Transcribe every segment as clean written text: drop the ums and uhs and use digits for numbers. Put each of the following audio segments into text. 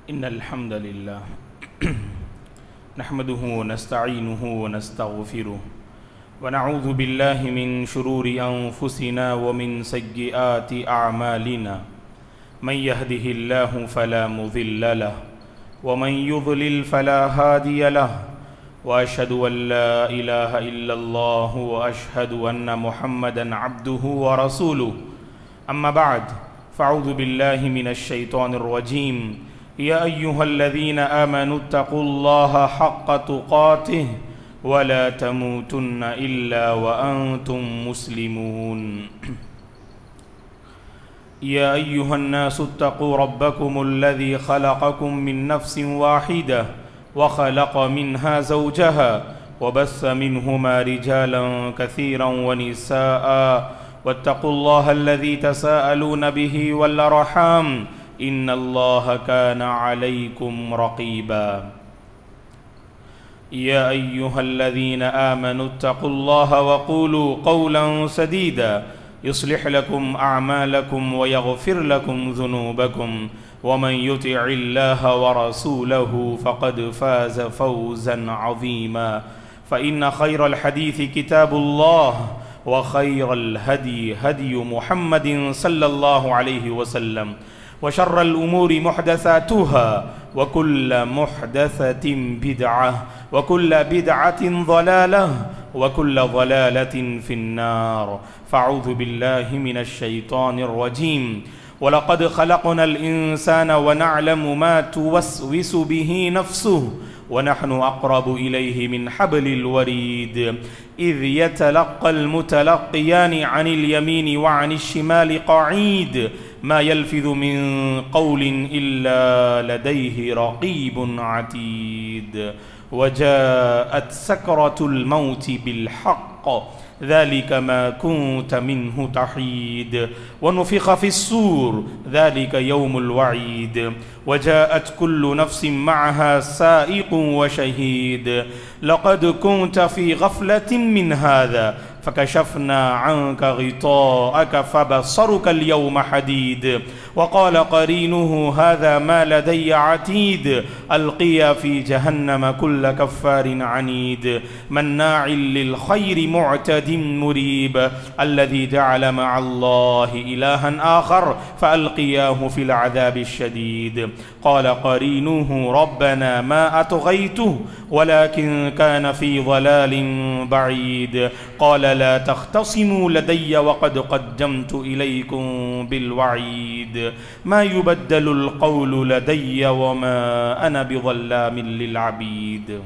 إن الحمد لله نحمده ونستعينه ونستغفره ونعوذ بالله من شرور أنفسنا ومن سيئات أعمالنا من يهده الله فلا مضل له ومن يضلل فلا هادي له وأشهد أن لا إله إلا الله وأشهد أن محمدًا عبده ورسوله أما بعد فأعوذ بالله من الشيطان الرجيم يا أيها الذين آمنوا اتقوا الله حق تقاته ولا تموتن إلا وأنتم مسلمون يا أيها الناس اتقوا ربكم الذي خلقكم من نفس واحدة وخلق منها زوجها وبث منهما رجالا كثيرا ونساء واتقوا الله الذي تساءلون به والأرحام إن الله كان عليكم رقيبا يا أيها الذين آمنوا اتقوا الله وقولوا قولا سديدا يصلح لكم أعمالكم ويغفر لكم ذنوبكم ومن يطع الله ورسوله فقد فاز فوزا عظيما فإن خير الحديث كتاب الله وخير الهدي هدي محمد صلى الله عليه وسلم وشر الأمور محدثاتها وكل محدثة بدعة وكل بدعة ضلالة وكل ضلالة في النار فأعوذ بالله من الشيطان الرجيم ولقد خلقنا الإنسان ونعلم ما توسوس به نفسه ونحن أقرب إليه من حبل الوريد إذ يتلقى المتلقيان عن اليمين وعن الشمال قعيد ما يلفظ من قول إلا لديه رقيب عتيد وجاءت سكرة الموت بالحق ذلك ما كنت منه تحيد ونفخ في الصور ذلك يوم الوعيد وجاءت كل نفس معها سائق وشهيد لقد كنت في غفلة من هذا فكشفنا عنك غطاءك فبصرك اليوم حديد وقال قرينه هذا ما لدي عتيد ألقيا في جهنم كل كفار عنيد مناع للخير معتد مريب الذي جعل مع الله إلها آخر فألقياه في العذاب الشديد قال قرينه ربنا ما أطغيته ولكن كان في ضلال بعيد قال لا تختصموا لدي وقد قدمت إليكم بالوعيد ما يبدل القول لدي وما أنا بظلام للعبيد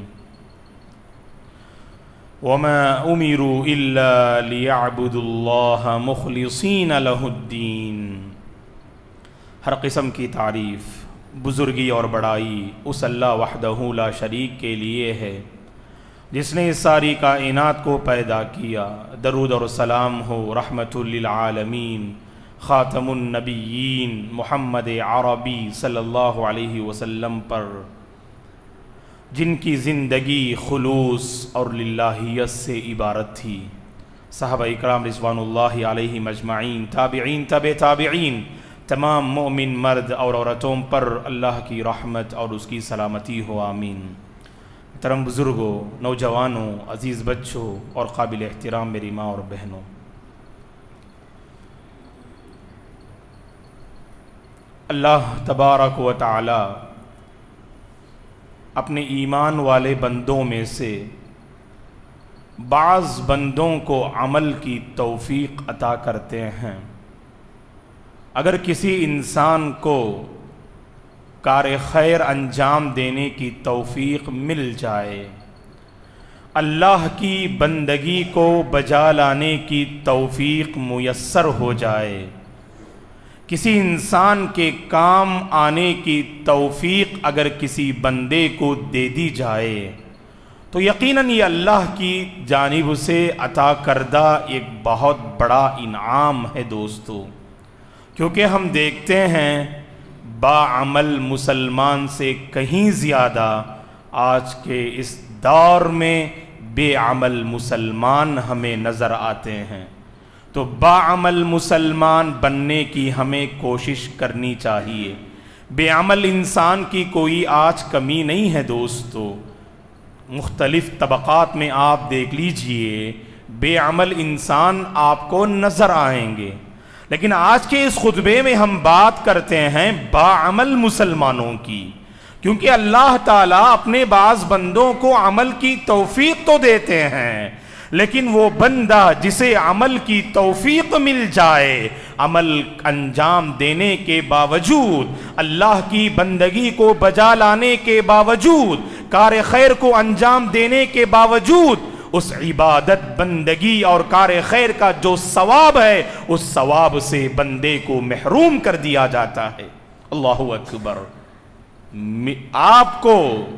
وما أمروا إلا ليعبدوا الله مخلصين له الدين ہر قسم کی تعریف بزرگی اور بڑائی اس اللہ وحدہ لا شریک کے لیے ہے جس نے اس ساری کائنات کو پیدا کیا۔ درود اور سلام ہو رحمت للعالمین خاتم النبیین محمد عربی صلی اللہ علیہ وسلم پر، جن کی زندگی خلوص اور للہیت سے عبارت تھی۔ صحابہ اکرام رضوان اللہ علیہم اجمعین، تابعین، تبع تابعین، تمام مومن مرد اور عورتوں پر اللہ کی رحمت اور اس کی سلامتی ہو، آمین۔ محترم بزرگوں، نوجوانوں، عزیز بچوں اور قابل احترام میری ماں اور بہنوں، اللہ تبارک و تعالی اپنے ایمان والے بندوں میں سے بعض بندوں کو عمل کی توفیق عطا کرتے ہیں۔ اگر کسی انسان کو کار خیر انجام دینے کی توفیق مل جائے، اللہ کی بندگی کو بجا لانے کی توفیق میسر ہو جائے، کسی انسان کے کام آنے کی توفیق اگر کسی بندے کو دے دی جائے تو یقیناً یہ اللہ کی جانب سے عطا کردہ ایک بہت بڑا انعام ہے دوستو، کیونکہ ہم دیکھتے ہیں باعمل مسلمان سے کہیں زیادہ آج کے اس دور میں بے عمل مسلمان ہمیں نظر آتے ہیں۔ تو باعمل مسلمان بننے کی ہمیں کوشش کرنی چاہیے۔ بے عمل انسان کی کوئی آج کمی نہیں ہے دوستو، مختلف طبقات میں آپ دیکھ لیجئے بے عمل انسان آپ کو نظر آئیں گے، لیکن آج کے اس خطبے میں ہم بات کرتے ہیں باعمل مسلمانوں کی، کیونکہ اللہ تعالیٰ اپنے بعض بندوں کو عمل کی توفیق تو دیتے ہیں، لیکن وہ بندہ جسے عمل کی توفیق مل جائے، عمل انجام دینے کے باوجود، اللہ کی بندگی کو بجا لانے کے باوجود، کار خیر کو انجام دینے کے باوجود، اس عبادت بندگی اور کار خیر کا جو ثواب ہے اس ثواب سے بندے کو محروم کر دیا جاتا ہے۔ اللہ اکبر۔ آپ کو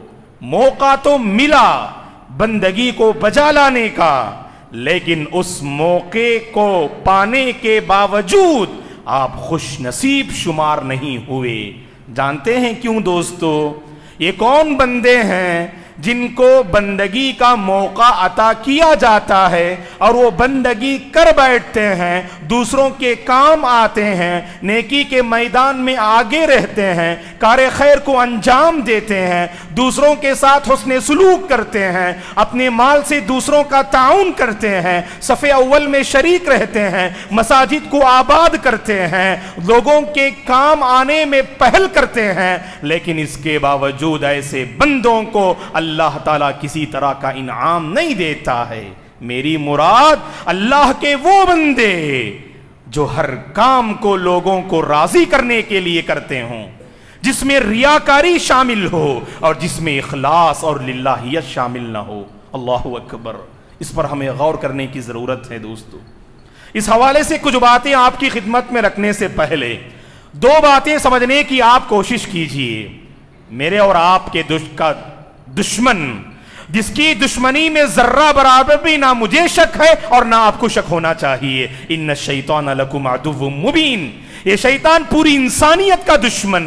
موقع تو ملا بندگی کو بجا لانے کا، لیکن اس موقع کو پانے کے باوجود آپ خوش نصیب شمار نہیں ہوئے۔ جانتے ہیں کیوں دوستو؟ یہ کون بندے ہیں جن کو بندگی کا موقع عطا کیا جاتا ہے اور وہ بندگی کر بیٹھتے ہیں، دوسروں کے کام آتے ہیں، نیکی کے میدان میں آگے رہتے ہیں، کار خیر کو انجام دیتے ہیں، دوسروں کے ساتھ حسن سلوک کرتے ہیں، اپنے مال سے دوسروں کا تعاون کرتے ہیں، صف اول میں شریک رہتے ہیں، مساجد کو آباد کرتے ہیں، لوگوں کے کام آنے میں پہل کرتے ہیں، لیکن اس کے باوجود ایسے بندوں کو اللہ تعالیٰ کسی طرح کا انعام نہیں دیتا ہے۔ میری مراد اللہ کے وہ بندے جو ہر کام کو لوگوں کو راضی کرنے کے لیے کرتے ہوں، جس میں ریاکاری شامل ہو اور جس میں اخلاص اور للہیت شامل نہ ہو۔ اللہ اکبر۔ اس پر ہمیں غور کرنے کی ضرورت ہے دوستو۔ اس حوالے سے کچھ باتیں آپ کی خدمت میں رکھنے سے پہلے دو باتیں سمجھنے کی آپ کوشش کیجئے۔ میرے اور آپ کے دشمن جس کی دشمنی میں ذرہ برابر بھی نہ مجھے شک ہے اور نہ آپ کو شک ہونا چاہیے، ان الشیطان لکم عدو مبین، یہ شیطان پوری انسانیت کا دشمن،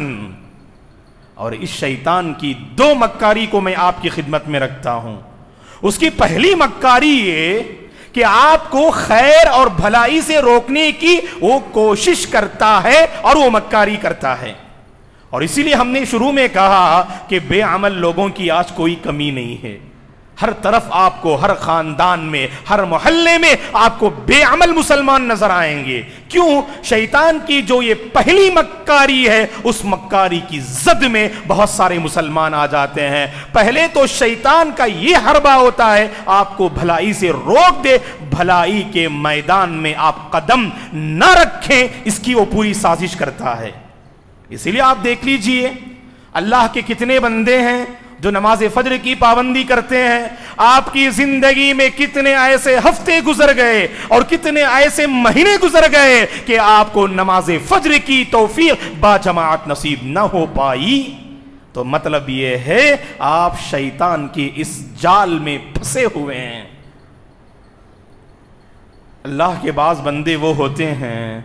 اور اس شیطان کی دو مکاری کو میں آپ کی خدمت میں رکھتا ہوں۔ اس کی پہلی مکاری یہ کہ آپ کو خیر اور بھلائی سے روکنے کی وہ کوشش کرتا ہے اور وہ مکاری کرتا ہے، اور اسی لیے ہم نے شروع میں کہا کہ بے عمل لوگوں کی آج کوئی کمی نہیں ہے۔ ہر طرف آپ کو، ہر خاندان میں، ہر محلے میں آپ کو بے عمل مسلمان نظر آئیں گے۔ کیوں؟ شیطان کی جو یہ پہلی مکاری ہے، اس مکاری کی زد میں بہت سارے مسلمان آ جاتے ہیں۔ پہلے تو شیطان کا یہ حربہ ہوتا ہے آپ کو بھلائی سے روک دے، بھلائی کے میدان میں آپ قدم نہ رکھیں، اس کی وہ پوری سازش کرتا ہے۔ اسی لیے آپ دیکھ لیجئے اللہ کے کتنے بندے ہیں جو نماز فجر کی پابندی کرتے ہیں۔ آپ کی زندگی میں کتنے ایسے ہفتے گزر گئے اور کتنے ایسے مہینے گزر گئے کہ آپ کو نماز فجر کی توفیق با جماعت نصیب نہ ہو پائی۔ تو مطلب یہ ہے آپ شیطان کی اس جال میں پھنسے ہوئے ہیں۔ اللہ کے بعض بندے وہ ہوتے ہیں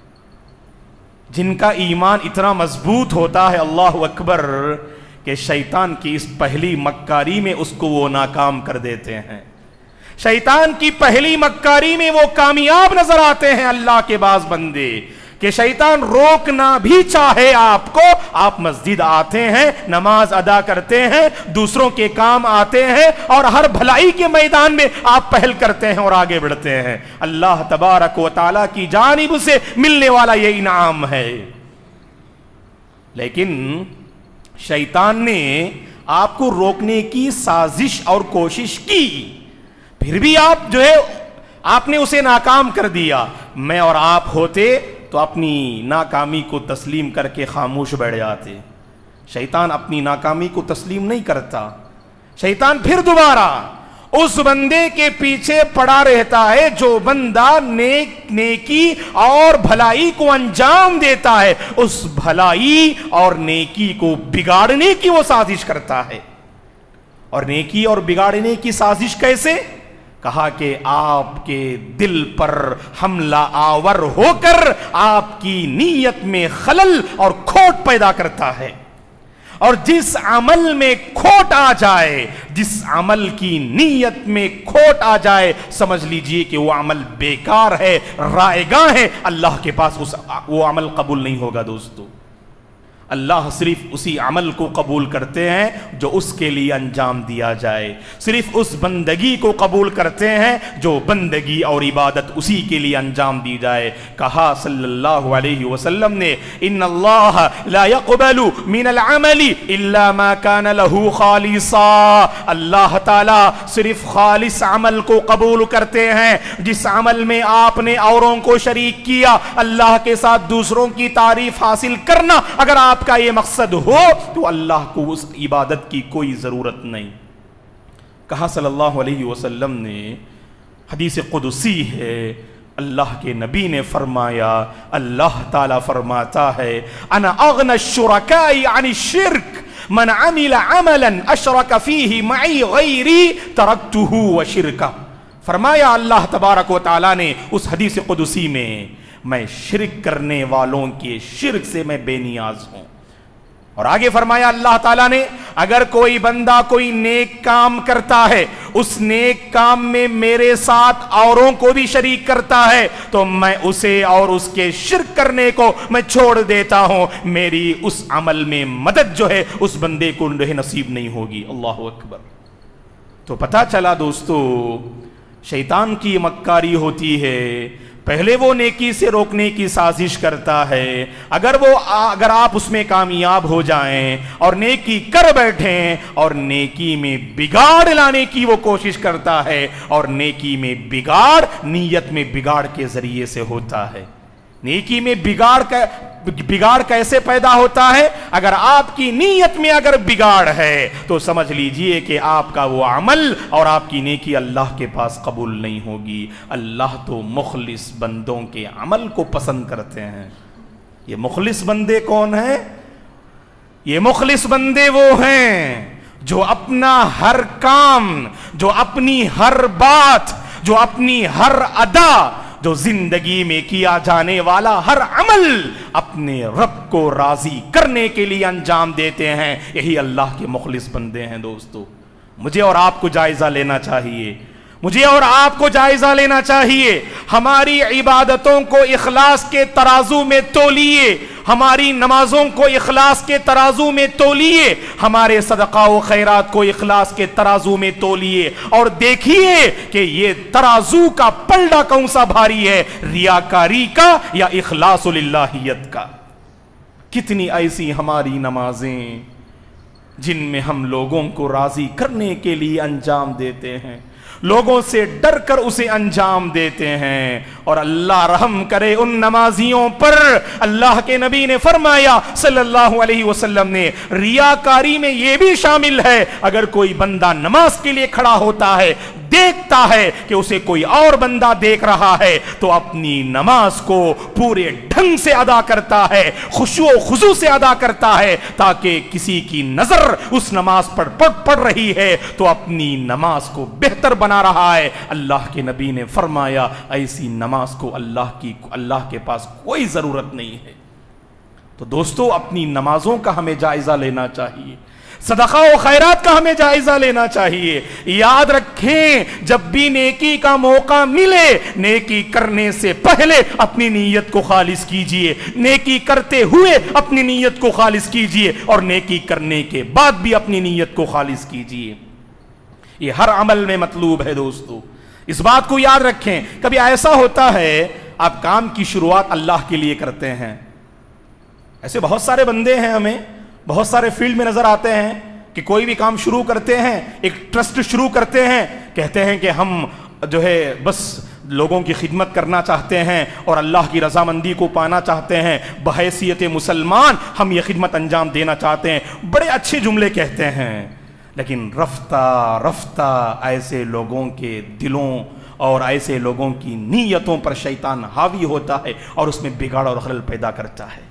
جن کا ایمان اتنا مضبوط ہوتا ہے، اللہ اکبر، کہ شیطان کی اس پہلی مکاری میں اس کو وہ ناکام کر دیتے ہیں۔ شیطان کی پہلی مکاری میں وہ کامیاب نظر آتے ہیں اللہ کے بعض بندے، کہ شیطان روکنا بھی چاہے آپ کو، آپ مسجد آتے ہیں، نماز ادا کرتے ہیں، دوسروں کے کام آتے ہیں، اور ہر بھلائی کے میدان میں آپ پہل کرتے ہیں اور آگے بڑھتے ہیں۔ اللہ تبارک و تعالیٰ کی جانب سے ملنے والا یہ انعام ہے۔ لیکن شیطان نے آپ کو روکنے کی سازش اور کوشش کی، پھر بھی آپ نے اسے ناکام کر دیا۔ میں اور آپ ہوتے تو اپنی ناکامی کو تسلیم کر کے خاموش بیٹھ جاتے۔ شیطان اپنی ناکامی کو تسلیم نہیں کرتا، شیطان پھر دوبارہ اس بندے کے پیچھے پڑا رہتا ہے جو بندہ نیکی اور بھلائی کو انجام دیتا ہے، اس بھلائی اور نیکی کو بگاڑنے کی وہ سازش کرتا ہے۔ اور نیکی اور بگاڑنے کی سازش کیسے؟ کہا کہ آپ کے دل پر حملہ آور ہو کر آپ کی نیت میں خلل اور کھوٹ پیدا کرتا ہے، اور جس عمل میں کھوٹ آ جائے، جس عمل کی نیت میں کھوٹ آ جائے، سمجھ لیجئے کہ وہ عمل بیکار ہے، رائیگاں ہے، اللہ کے پاس وہ عمل قبول نہیں ہوگا۔ دوستو اللہ صرف اسی عمل کو قبول کرتے ہیں جو اس کے لیے انجام دیا جائے، صرف اس بندگی کو قبول کرتے ہیں جو بندگی اور عبادت اسی کے لیے انجام دی جائے۔ کہا صلی اللہ علیہ وسلم نے ان اللہ لا يقبل من العمل الا ما كان له خالصا، اللہ تعالی صرف خالص عمل کو قبول کرتے ہیں جس عمل میں آپ نے اوروں کو شریک کیا، اللہ کے ساتھ دوسروں کی تعریف حاصل کرنا، اگر آپ کا یہ مقصد ہو تو اللہ کو اس عبادت کی کوئی ضرورت نہیں۔ کہا صلی اللہ علیہ وسلم نے، حدیث قدسی ہے، اللہ کے نبی نے فرمایا، اللہ تعالیٰ فرماتا ہے انا اغنى الشركاء عن الشرك من عمل عملا اشرك فيه معي غيري تركته وشركه۔ فرمایا اللہ تبارک و تعالیٰ نے اس حدیث قدسی میں شرک کرنے والوں کے شرک سے میں بے نیاز ہوں۔ اور آگے فرمایا اللہ تعالیٰ نے، اگر کوئی بندہ کوئی نیک کام کرتا ہے، اس نیک کام میں میرے ساتھ اوروں کو بھی شریک کرتا ہے تو میں اسے اور اس کے شرک کرنے کو میں چھوڑ دیتا ہوں، میری اس عمل میں مدد جو ہے اس بندے کو نصیب نہیں ہوگی۔ اللہ اکبر۔ تو پتہ چلا دوستو، شیطان کی مکاری ہوتی ہے، پہلے وہ نیکی سے روکنے کی سازش کرتا ہے، اگر آپ اس میں کامیاب ہو جائیں اور نیکی کر بیٹھیں، اور نیکی میں بگاڑ لانے کی وہ کوشش کرتا ہے، اور نیکی میں بگاڑ نیت میں بگاڑ کے ذریعے سے ہوتا ہے۔ نیکی میں بگاڑ کیسے پیدا ہوتا ہے؟ اگر آپ کی نیت میں اگر بگاڑ ہے تو سمجھ لیجئے کہ آپ کا وہ عمل اور آپ کی نیکی اللہ کے پاس قبول نہیں ہوگی۔ اللہ تو مخلص بندوں کے عمل کو پسند کرتے ہیں۔ یہ مخلص بندے کون ہیں؟ یہ مخلص بندے وہ ہیں جو اپنا ہر کام، جو اپنی ہر بات، جو اپنی ہر ادا، جو زندگی میں کیا جانے والا ہر عمل اپنے رب کو راضی کرنے کے لیے انجام دیتے ہیں۔ یہی اللہ کے مخلص بندے ہیں۔ دوستو، مجھے اور آپ کو جائزہ لینا چاہیے، مجھے اور آپ کو جائزہ لینا چاہیے۔ ہماری عبادتوں کو اخلاص کے ترازو میں تولیے، ہماری نمازوں کو اخلاص کے ترازو میں تولیے، ہمارے صدقہ و خیرات کو اخلاص کے ترازو میں تولیے، اور دیکھیے کہ یہ ترازو کا پلڑا کون سا بھاری ہے، ریاکاری کا یا اخلاص للہیت کا۔ کتنی ایسی ہماری نمازیں جن میں ہم لوگوں کو راضی کرنے کے لیے انجام دیتے ہیں، لوگوں سے ڈر کر اسے انجام دیتے ہیں، اور اللہ رحم کرے ان نمازیوں پر۔ اللہ کے نبی نے فرمایا صلی اللہ علیہ وسلم نے، ریاکاری میں یہ بھی شامل ہے، اگر کوئی بندہ نماز کے لیے کھڑا ہوتا ہے، دیکھتا ہے کہ اسے کوئی اور بندہ دیکھ رہا ہے، تو اپنی نماز کو پورے ڈھنگ سے ادا کرتا ہے، خشوع و خضوع سے ادا کرتا ہے، تاکہ کسی کی نظر اس نماز پر پڑ رہی ہے تو اپنی نماز کو بہتر بنا رہا ہے۔ اللہ کے نبی نے فرمایا ایسی نماز کو اللہ کے پاس کوئی ضرورت نہیں ہے۔ تو دوستو، اپنی نمازوں کا ہمیں جائزہ لینا چاہیے، صدقہ و خیرات کا ہمیں جائزہ لینا چاہیے۔ یاد رکھیں، جب بھی نیکی کا موقع ملے، نیکی کرنے سے پہلے اپنی نیت کو خالص کیجئے، نیکی کرتے ہوئے اپنی نیت کو خالص کیجئے، اور نیکی کرنے کے بعد بھی اپنی نیت کو خالص کیجئے۔ یہ ہر عمل میں مطلوب ہے دوستو، اس بات کو یاد رکھیں۔ کبھی ایسا ہوتا ہے آپ کام کی شروعات اللہ کے لیے کرتے ہیں، ایسے بہت سارے بندے ہیں، ہمیں بہت سارے فیلڈ میں نظر آتے ہیں کہ کوئی بھی کام شروع کرتے ہیں، ایک ٹرسٹ شروع کرتے ہیں، کہتے ہیں کہ ہم جو ہے بس لوگوں کی خدمت کرنا چاہتے ہیں اور اللہ کی رضامندی کو پانا چاہتے ہیں، بحیثیت مسلمان ہم یہ خدمت انجام دینا چاہتے ہیں، بڑے اچھے جملے کہتے ہیں، لیکن رفتہ رفتہ ایسے لوگوں کے دلوں اور ایسے لوگوں کی نیتوں پر شیطان حاوی ہوتا ہے اور اس میں بگاڑ اور خلل پیدا کرتا ہے۔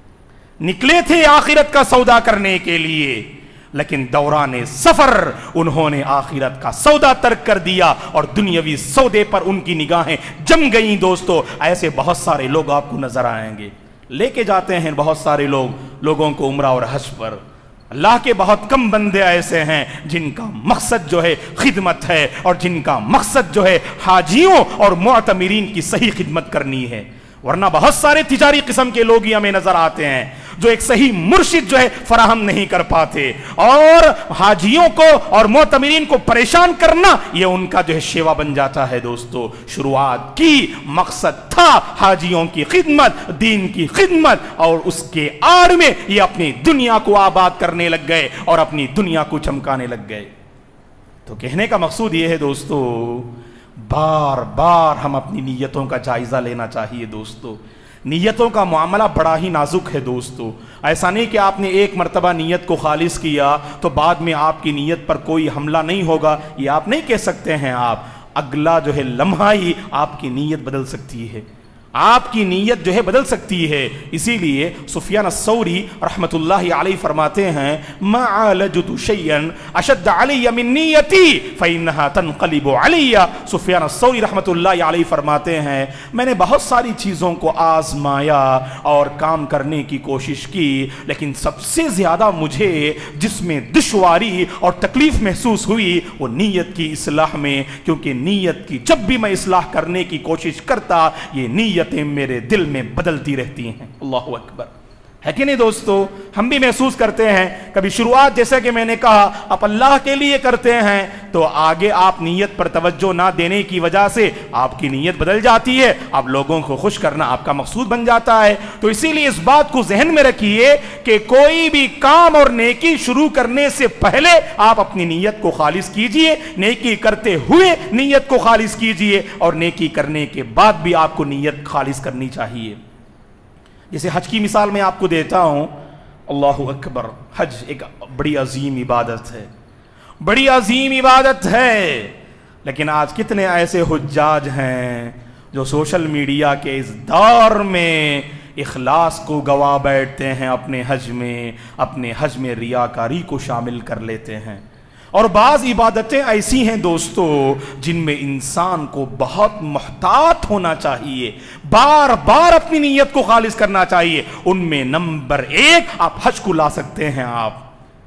نکلے تھے آخرت کا سودا کرنے کے لیے، لیکن دوران سفر انہوں نے آخرت کا سودا ترک کر دیا اور دنیاوی سودے پر ان کی نگاہیں جم گئیں۔ دوستو، ایسے بہت سارے لوگ آپ کو نظر آئیں گے، لے کے جاتے ہیں بہت سارے لوگوں کو عمرہ اور حج پر۔ اللہ کے بہت کم بندے ایسے ہیں جن کا مقصد جو ہے خدمت ہے، اور جن کا مقصد جو ہے حاجیوں اور معتمرین کی صحیح خدمت کرنی ہے، ورنہ بہت سارے تجاری قسم کے لوگ ہی ہمیں نظر آتے ہیں۔ جو ایک صحیح مرشد جو ہے فراہم نہیں کر پاتے، اور حاجیوں کو اور معتمرین کو پریشان کرنا یہ ان کا جو ہے شیوا بن جاتا ہے۔ دوستو شروعات کی مقصد تھا حاجیوں کی خدمت، دین کی خدمت، اور اس کے آڑ میں یہ اپنی دنیا کو آباد کرنے لگ گئے اور اپنی دنیا کو چمکانے لگ گئے۔ تو کہنے کا مقصود یہ ہے دوستو، بار بار ہم اپنی نیتوں کا جائزہ لینا چاہیے۔ دوستو نیتوں کا معاملہ بڑا ہی نازک ہے۔ دوستو ایسا نہیں کہ آپ نے ایک مرتبہ نیت کو خالص کیا تو بعد میں آپ کی نیت پر کوئی حملہ نہیں ہوگا، یہ آپ نہیں کہہ سکتے ہیں۔ آپ اگلا جو ہے لمحہ ہی آپ کی نیت بدل سکتی ہے، آپ کی نیت جو ہے بدل سکتی ہے۔ اسی لیے سفیان الثوری رحمت اللہ علیہ فرماتے ہیں ما عالجت شیئا اشد علی من نیتی فانہا تنقلب علی۔ سفیان الثوری رحمت اللہ علیہ فرماتے ہیں میں نے بہت ساری چیزوں کو آزمایا اور کام کرنے کی کوشش کی، لیکن سب سے زیادہ مجھے جس میں دشواری اور تکلیف محسوس ہوئی وہ نیت کی اصلاح میں، کیونکہ نیت کی جب بھی میں اصلاح کرنے کی کوشش کرتا یہ نیت میرے دل میں بدلتی رہتی ہیں۔ اللہ اکبر، ہے کہ نہیں دوستو؟ ہم بھی محسوس کرتے ہیں کبھی شروعات جیسا کہ میں نے کہا آپ اللہ کے لیے کرتے ہیں تو آگے آپ نیت پر توجہ نہ دینے کی وجہ سے آپ کی نیت بدل جاتی ہے، آپ لوگوں کو خوش کرنا آپ کا مقصود بن جاتا ہے۔ تو اسی لیے اس بات کو ذہن میں رکھیے کہ کوئی بھی کام اور نیکی شروع کرنے سے پہلے آپ اپنی نیت کو خالص کیجئے، نیکی کرتے ہوئے نیت کو خالص کیجئے، اور نیکی کرنے کے بعد بھی آپ کو نیت خالص کرنی چاہیے۔ جیسے حج کی مثال میں آپ کو دیتا ہوں، اللہ اکبر، حج ایک بڑی عظیم عبادت ہے، بڑی عظیم عبادت ہے، لیکن آج کتنے ایسے حجاج ہیں جو سوشل میڈیا کے اس دور میں اخلاص کو گوا بیٹھتے ہیں، اپنے حج میں ریاکاری کو شامل کر لیتے ہیں۔ اور بعض عبادتیں ایسی ہیں دوستو جن میں انسان کو بہت محتاط ہونا چاہیے، بار بار اپنی نیت کو خالص کرنا چاہیے۔ ان میں نمبر 1 آپ حج کو لا سکتے ہیں۔ آپ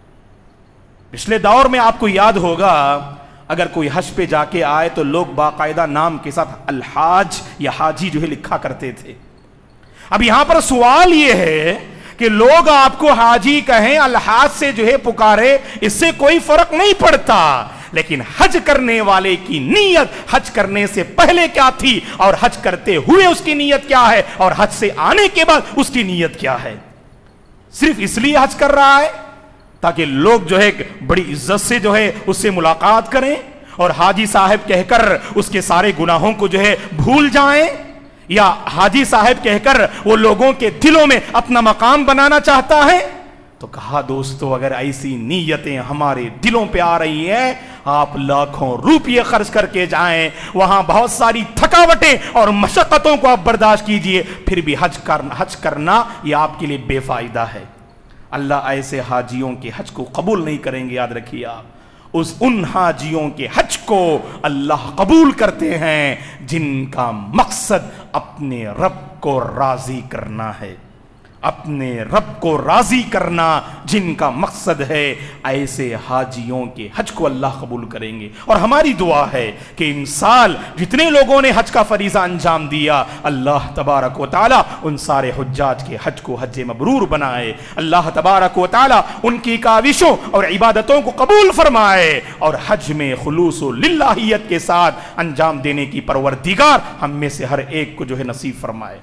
پچھلے دور میں آپ کو یاد ہوگا اگر کوئی حج پہ جا کے آئے تو لوگ باقاعدہ نام کے ساتھ الحاج یا حاجی جو ہے لکھا کرتے تھے۔ اب یہاں پر سوال یہ ہے کہ لوگ آپ کو حاجی کہیں، الحاج سے جو ہے پکارے، اس سے کوئی فرق نہیں پڑتا، لیکن حج کرنے والے کی نیت حج کرنے سے پہلے کیا تھی اور حج کرتے ہوئے اس کی نیت کیا ہے اور حج سے آنے کے بعد اس کی نیت کیا ہے۔ صرف اس لیے حج کر رہا ہے تاکہ لوگ جو ہے بڑی عزت سے جو ہے اس سے ملاقات کریں اور حاجی صاحب کہہ کر اس کے سارے گناہوں کو جو ہے بھول جائیں، یا حاجی صاحب کہہ کر وہ لوگوں کے دلوں میں اپنا مقام بنانا چاہتا ہے؟ تو کہا دوستو اگر ایسی نیتیں ہمارے دلوں پہ آ رہی ہیں، آپ لاکھوں روپیے خرچ کر کے جائیں، وہاں بہت ساری تھکاوٹیں اور مشقتوں کو آپ برداشت کیجئے، پھر بھی حج کرنا یہ آپ کے لیے بے فائدہ ہے۔ اللہ ایسے حاجیوں کے حج کو قبول نہیں کریں گے، یاد رکھیے آپ۔ ان حاجیوں کے حج کو اللہ قبول کرتے ہیں جن کا مقصد اپنے رب کو راضی کرنا ہے، اپنے رب کو راضی کرنا جن کا مقصد ہے، ایسے حاجیوں کے حج کو اللہ قبول کریں گے۔ اور ہماری دعا ہے کہ ان سال جتنے لوگوں نے حج کا فریضہ انجام دیا، اللہ تبارک و تعالی ان سارے حجاج کے حج کو حج مبرور بنائے، اللہ تبارک و تعالی ان کی کاوشوں اور عبادتوں کو قبول فرمائے، اور حج میں خلوص و للہیت کے ساتھ انجام دینے کی پروردگار ہم میں سے ہر ایک کو جو ہے نصیب فرمائے۔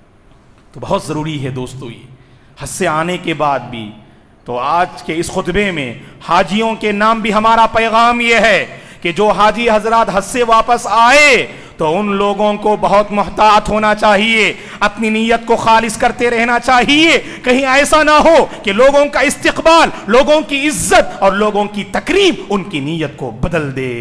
تو بہت ضروری ہے دوستو یہ حج سے آنے کے بعد بھی۔ تو آج کے اس خطبے میں حاجیوں کے نام بھی ہمارا پیغام یہ ہے کہ جو حاجی حضرات حج سے واپس آئے تو ان لوگوں کو بہت محتاط ہونا چاہیے، اپنی نیت کو خالص کرتے رہنا چاہیے، کہیں ایسا نہ ہو کہ لوگوں کا استقبال، لوگوں کی عزت اور لوگوں کی تکریم ان کی نیت کو بدل دے۔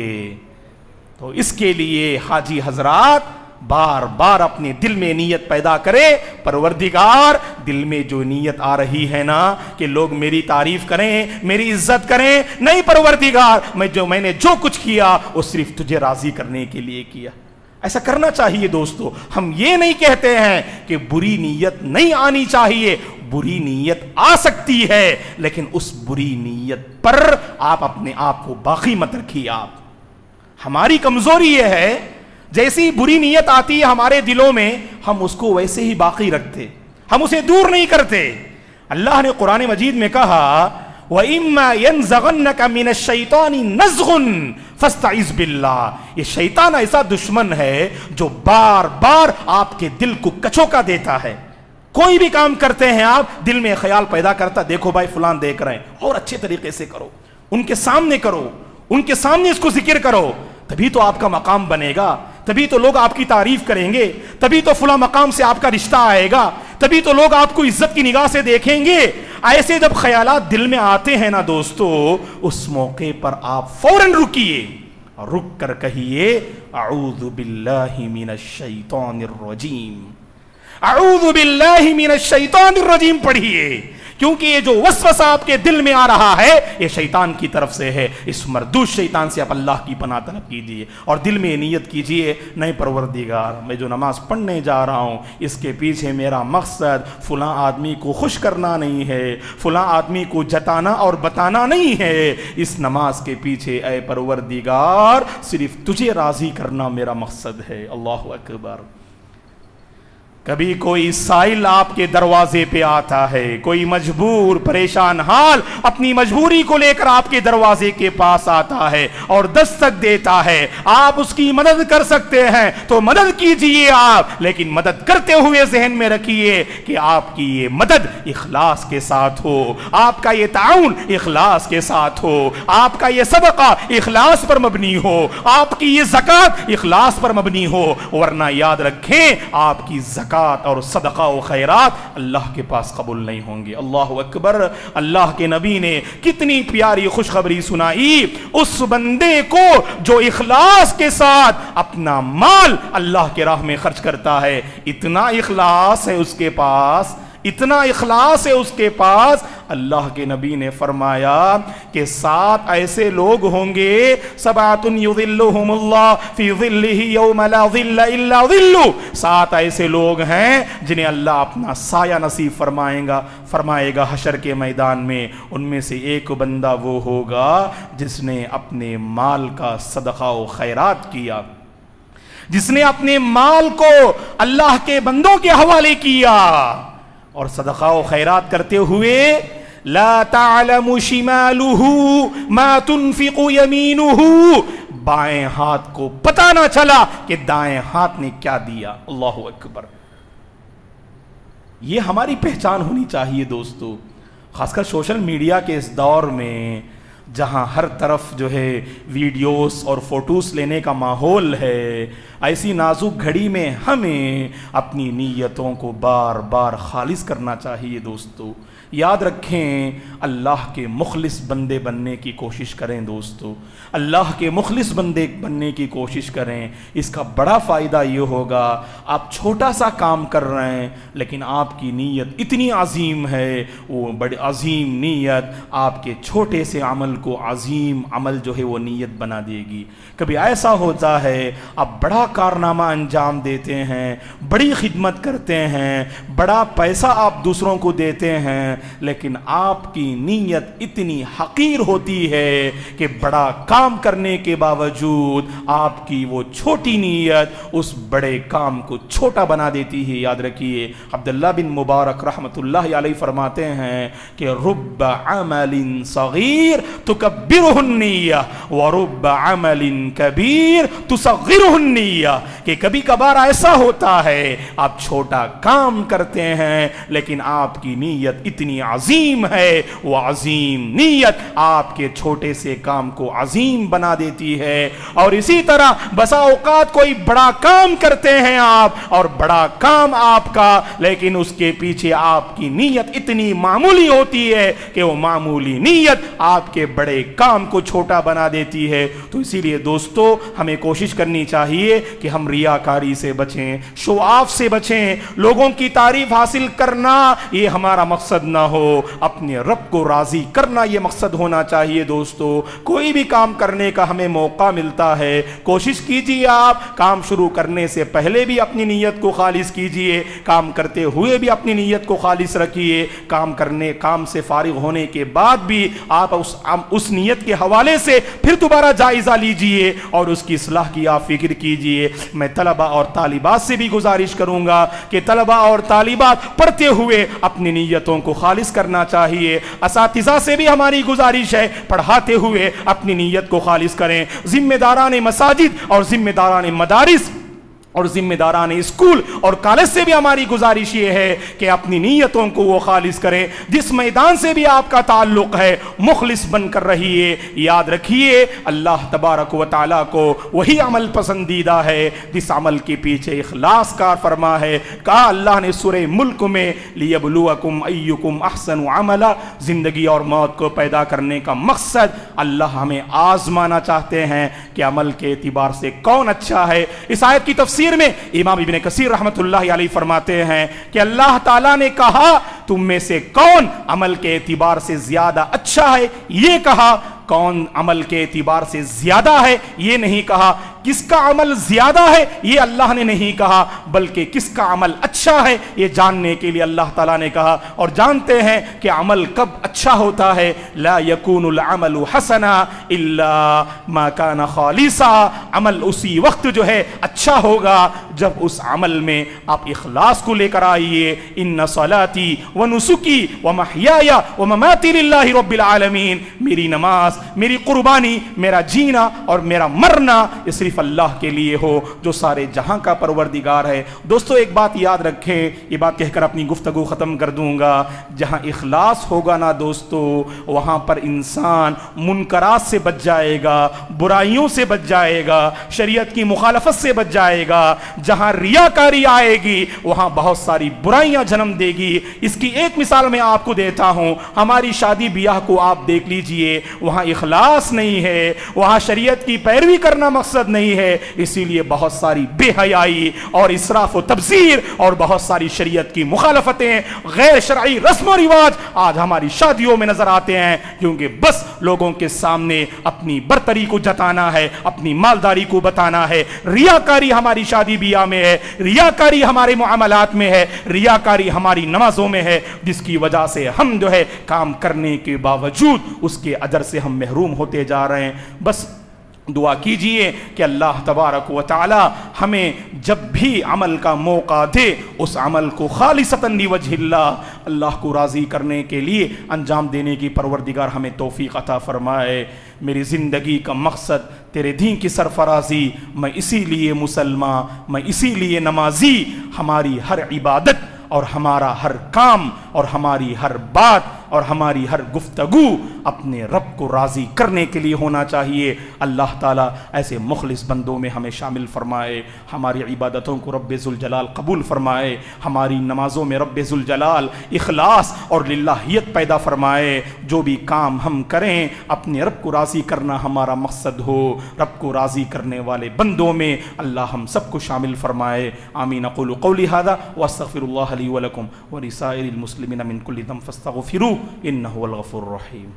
تو اس کے لیے حاجی حضرات بار بار اپنے دل میں نیت پیدا کرے، پروردگار دل میں جو نیت آ رہی ہے نا کہ لوگ میری تعریف کریں، میری عزت کریں، نہیں پروردگار میں نے جو کچھ کیا وہ صرف تجھے راضی کرنے کے لیے کیا۔ ایسا کرنا چاہیے دوستو۔ ہم یہ نہیں کہتے ہیں کہ بری نیت نہیں آنی چاہیے، بری نیت آ سکتی ہے، لیکن اس بری نیت پر آپ اپنے آپ کو باقی مت رکھیے۔ ہماری کمزوری یہ ہے جیسی بری نیت آتی ہے ہمارے دلوں میں ہم اس کو ویسے ہی باقی رکھتے، ہم اسے دور نہیں کرتے۔ اللہ نے قرآن مجید میں کہا وَإِمَّا يَنزَغَنَّكَ مِنَ الشَّيْطَانِ نَزْغٌ فَاسْتَعِذْ بِاللَّهِ. یہ شیطان ایسا دشمن ہے جو بار بار آپ کے دل کو کچوکا دیتا ہے. کوئی بھی کام کرتے ہیں آپ، دل میں خیال پیدا کرتا، دیکھو بھائی فلان دیکھ رہے ہیں، اور اچھے طریقے سے کرو، ان کے سامنے کرو، ان کے سامنے اس کو ذکر کرو، تبھی تو آپ کا مقام بنے گا، تبھی تو لوگ آپ کی تعریف کریں گے، تبھی تو فلاں مقام سے آپ کا رشتہ آئے گا، تبھی تو لوگ آپ کو عزت کی نگاہ سے دیکھیں گے. ایسے جب خیالات دل میں آتے ہیں نا دوستو، اس موقع پر آپ فوراً رکیے، رک کر کہیے اعوذ باللہ من الشیطان الرجیم، اعوذ باللہ من الشیطان الرجیم پڑھیے، کیونکہ یہ جو وسوسہ آپ کے دل میں آ رہا ہے یہ شیطان کی طرف سے ہے. اس مردود شیطان سے آپ اللہ کی پناہ طلب کیجئے اور دل میں نیت کیجئے، نئے پروردگار میں جو نماز پڑھنے جا رہا ہوں اس کے پیچھے میرا مقصد فلاں آدمی کو خوش کرنا نہیں ہے، فلاں آدمی کو جتانا اور بتانا نہیں ہے. اس نماز کے پیچھے اے پروردگار صرف تجھے راضی کرنا میرا مقصد ہے. اللہ اکبر. کبھی کوئی سائل آپ کے دروازے پہ آتا ہے، کوئی مجبور پریشان حال اپنی مجبوری کو لے کر آپ کے دروازے کے پاس آتا ہے اور دستک دیتا ہے، آپ اس کی مدد کر سکتے ہیں تو مدد کیجئے آپ، لیکن مدد کرتے ہوئے ذہن میں رکھیے کہ آپ کی یہ مدد اخلاص کے ساتھ ہو، آپ کا یہ تعاون اخلاص کے ساتھ ہو، آپ کا یہ صدقہ اخلاص پر مبنی ہو، آپ کی یہ زکوٰۃ اخلاص پر مبنی ہو، ورنہ یاد رکھیں آپ کی زکوٰۃ اور صدقہ و خیرات اللہ کے پاس قبول نہیں ہوں گے. اللہ اکبر. اللہ کے نبی نے کتنی پیاری خوشخبری سنائی اس بندے کو جو اخلاص کے ساتھ اپنا مال اللہ کے راہ میں خرچ کرتا ہے. اتنا اخلاص ہے اس کے پاس، اتنا اخلاص ہے اس کے پاس. اللہ کے نبی نے فرمایا کہ 7 ایسے لوگ ہوں گے، سبعۃ یظلھم اللہ فی ظلہ یوم لا ظل الا ظلہ. 7 ایسے لوگ ہیں جنہیں اللہ اپنا سایہ نصیب فرمائے گا حشر کے میدان میں. ان میں سے ایک بندہ وہ ہوگا جس نے اپنے مال کا صدقہ و خیرات کیا، جس نے اپنے مال کو اللہ کے بندوں کے حوالے کیا اور صدقہ و خیرات کرتے ہوئے لا تعلم شمالہ ما تنفق یمینہ، بائیں ہاتھ کو پتہ نہ چلا کہ دائیں ہاتھ نے کیا دیا. اللہ اکبر. یہ ہماری پہچان ہونی چاہیے دوستو، خاص کر سوشل میڈیا کے اس دور میں جہاں ہر طرف جو ہے ویڈیوز اور فوٹوز لینے کا ماحول ہے. ایسی نازک گھڑی میں ہمیں اپنی نیتوں کو بار بار خالص کرنا چاہیے دوستو. یاد رکھیں اللہ کے مخلص بندے بننے کی کوشش کریں دوستو، اللہ کے مخلص بندے بننے کی کوشش کریں. اس کا بڑا فائدہ یہ ہوگا آپ چھوٹا سا کام کر رہے ہیں لیکن آپ کی نیت اتنی عظیم ہے، وہ بڑی عظیم نیت آپ کے چھوٹے سے عمل کو عظیم عمل جو ہے وہ نیت بنا دے گی. کبھی ایسا ہوتا ہے آپ بڑا کارنامہ انجام دیتے ہیں، بڑی خدمت کرتے ہیں، بڑا پیسہ آپ دوسروں کو دیتے ہیں، لیکن آپ کی نیت اتنی حقیر ہوتی ہے کہ بڑا کام کرنے کے باوجود آپ کی وہ چھوٹی نیت اس بڑے کام کو چھوٹا بنا دیتی ہے. یاد رکھیے عبداللہ بن مبارک رحمت اللہ علیہ فرماتے ہیں کہ رب عمل صغیر تکبرہ النیہ ورب عمل کبیر تصغرہ النیہ، کہ کبھی کبھار ایسا ہوتا ہے آپ چھوٹا کام کرتے ہیں لیکن آپ کی نیت اتنی عظیم ہے، وہ عظیم نیت آپ کے چھوٹے سے کام کو عظیم بنا دیتی ہے. اور اسی طرح بسا اوقات کوئی بڑا کام کرتے ہیں آپ اور بڑا کام آپ کا، لیکن اس کے پیچھے آپ کی نیت اتنی معمولی ہوتی ہے کہ وہ معمولی نیت آپ کے بڑے کام کو چھوٹا بنا دیتی ہے. تو اسی لیے دوستو ہمیں کوشش کرنی چاہیے کہ ہم ریاکاری سے بچیں، شو آف سے بچیں. لوگوں کی تعریف حاصل کرنا یہ ہمارا مقصد نہ ہو، اپنے رب کو راضی کرنا یہ مقصد ہونا چاہیے. دوستو کوئی بھی کام کرنے کا ہمیں موقع ملتا ہے، کوشش کیجیے آپ کام شروع کرنے سے پہلے بھی اپنی نیت کو خالص کیجیے، کام کرتے ہوئے بھی اپنی نیت کو خالص رکھیے، کام سے فارغ ہونے کے بعد بھی آپ اس نیت کے حوالے سے پھر دوبارہ جائزہ لیجیے اور اس کی اصلاح کی آپ فکر کیجیے. میں طلبہ اور طالبات سے بھی گزارش کروں گا کہ طلبہ اور طالبات پڑھتے ہوئے اپنی نیتوں کو خالص کرنا چاہیے۔ اساتذہ سے بھی ہماری گزارش ہے پڑھاتے ہوئے اپنی نیت کو خالص کریں۔ ذمہ داران مساجد اور ذمہ داران مدارس اور ذمہ داران اسکول اور کالج سے بھی ہماری گزارش یہ ہے کہ اپنی نیتوں کو وہ خالص کریں۔ جس میدان سے بھی آپ کا تعلق ہے مخلص بن کر رہیے۔ یاد رکھیے اللہ تبارک و تعالیٰ کو وہی عمل پسندیدہ ہے جس عمل کے پیچھے اخلاص کا فرما ہے۔ کہا اللہ نے سورہ ملک میں لیبلوکم ایکم احسن عملا، زندگی اور موت کو پیدا کرنے کا مقصد اللہ ہمیں آزمانا چاہتے ہیں کہ عمل کے اعتبار سے کون اچھا ہے۔ اس آیت کی تفسیر میں امام ابن کثیر رحمت اللہ علیہ فرماتے ہیں کہ اللہ تعالیٰ نے کہا تم میں سے کون عمل کے اعتبار سے زیادہ اچھا ہے، یہ کہا کون عمل کے اعتبار سے زیادہ ہے یہ نہیں کہا، کس کا عمل زیادہ ہے یہ اللہ نے نہیں کہا، بلکہ کس کا عمل اچھا ہے یہ جاننے کے لیے اللہ تعالیٰ نے کہا۔ اور جانتے ہیں کہ عمل کب اچھا ہوتا ہے، لا یکون العمل حسنا الا ما کان خالصا، عمل اسی وقت جو ہے اچھا ہوگا جب اس عمل میں آپ اخلاص کو لے کر آئیے۔ ان صلاتی ونسکی ومحیای ومماتی للہ رب العالمین، میری نماز، میری قربانی، میرا جینا اور میرا مرنا یہ صرف اللہ کے لیے ہو جو سارے جہاں کا پروردگار ہے۔ دوستو ایک بات یاد رکھیں، یہ بات کہہ کر اپنی گفتگو ختم کر دوں گا، جہاں اخلاص ہوگا نا دوستو وہاں پر انسان منکرات سے بچ جائے گا، برائیوں سے بچ جائے گا، شریعت کی مخالفت سے بچ جائے گا۔ جہاں ریاکاری آئے گی وہاں بہت ساری برائیاں جنم دے گی۔ اس کی ایک مثال میں آپ کو دیتا ہوں، ہماری شادی بیاہ کو آپ دیکھ لیجئے، وہاں اخلاص نہیں ہے، وہاں شریعت کی پیروی کرنا مقصد نہیں ہے، اسی لیے بہت ساری بے حیائی اور اسراف و تبذیر اور بہت ساری شریعت کی مخالفتیں، غیر شرعی رسم و رواج آج ہماری شادیوں میں نظر آتے ہیں، کیونکہ بس لوگوں کے سامنے اپنی برتری کو جتانا ہے، اپنی مالداری کو بتانا ہے۔ ریاکاری ہماری شادی بیاہ میں ہے، ریاکاری ہمارے معاملات میں ہے، ریاکاری ہماری نمازوں میں ہے، جس کی وجہ سے ہم جو ہے کام کرنے کے باوجود اس کے اجر سے ہم محروم ہوتے جا رہے ہیں۔ بس دعا کیجئے کہ اللہ تبارک و تعالی ہمیں جب بھی عمل کا موقع دے اس عمل کو خالصتاً لوجہ اللہ کو راضی کرنے کے لیے انجام دینے کی پروردگار ہمیں توفیق عطا فرمائے۔ میری زندگی کا مقصد تیرے دین کی سرفرازی، میں اسی لیے مسلمان، میں اسی لیے نمازی، ہماری ہر عبادت اور ہمارا ہر کام اور ہماری ہر بات اور ہماری ہر گفتگو اپنے رب کو راضی کرنے کے لیے ہونا چاہیے۔ اللہ تعالیٰ ایسے مخلص بندوں میں ہمیں شامل فرمائے، ہماری عبادتوں کو رب ذوالجلال قبول فرمائے، ہماری نمازوں میں رب ذوالجلال اخلاص اور للہیت پیدا فرمائے۔ جو بھی کام ہم کریں اپنے رب کو راضی کرنا ہمارا مقصد ہو، رب کو راضی کرنے والے بندوں میں اللہ ہم سب کو شامل فرمائے۔ آمین۔ اقول قولی ھذا واستغفر اللہ لی ولکم ولسائر المسلمین من کل ذنب فاستغفروہ انہ هو الغفور الرحیم۔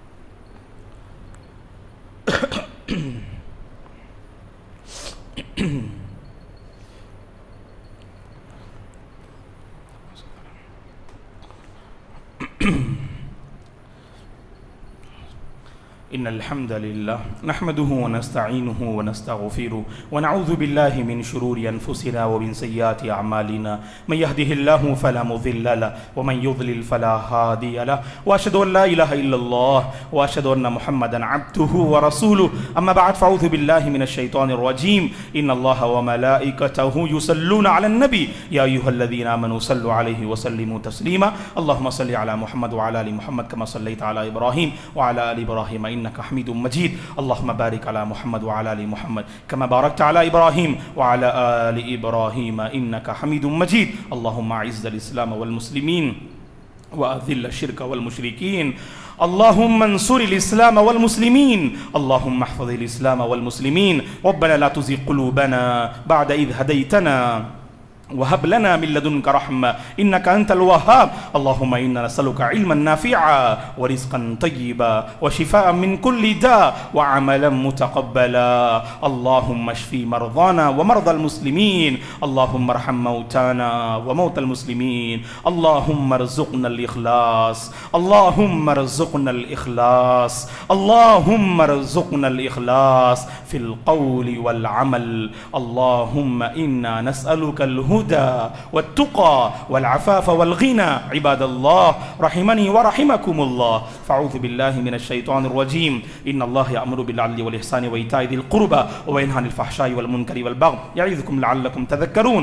ان الحمد للہ نحمده ونستعینه ونستغفره ونعوذ باللہ من شرور انفسنا ومن سیئات اعمالنا من يهده الله فلا مضل له ومن يضلل فلا هادي له واشهد ان لا اله الا الله واشهد ان محمدا عبده ورسوله اما بعد فاعوذ باللہ من الشیطان الرجیم ان اللہ وملائکته يصلون على النبی یا ایها الذین آمنوا صلوا علیہ وسلموا تسلیما اللهم صل على محمد وعلى ال محمد كما صليت على ابراہیم وعلى ال ابراہیم إنك حميد مجيد اللهم بارك على محمد وعلى آل محمد كما باركت على إبراهيم وعلى آل إبراهيم إنك حميد مجيد اللهم أعز الإسلام والمسلمين وأذل الشرك والمشركين اللهم انصر الإسلام والمسلمين اللهم احفظ الإسلام والمسلمين ربنا لا تزغ قلوبنا بعد إذ هديتنا وهب لنا من لدنك رحمة إنك أنت الوهاب اللهم إنا نسألك علما نافعا ورزقا طيبا وشفاء من كل داء وعملا متقبلا اللهم اشف مرضانا ومرضى المسلمين اللهم ارحم موتانا وموتى المسلمين اللهم ارزقنا الإخلاص اللهم ارزقنا الإخلاص اللهم ارزقنا الإخلاص في القول والعمل اللهم إنا نسألك الهدى والهدى والتقى والعفاف والغنى عباد الله رحمني ورحمكم الله فأعوذ بالله من الشيطان الرجيم إن الله يأمر بالعدل والإحسان وإيتاء ذي القربى وينهى عن الفحشاء والمنكر والبغي يعظكم لعلكم تذكرون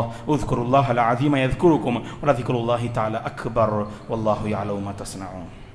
اذكروا الله العظيم يذكركم ولذكر الله تعالى أكبر والله يعلم ما تصنعون.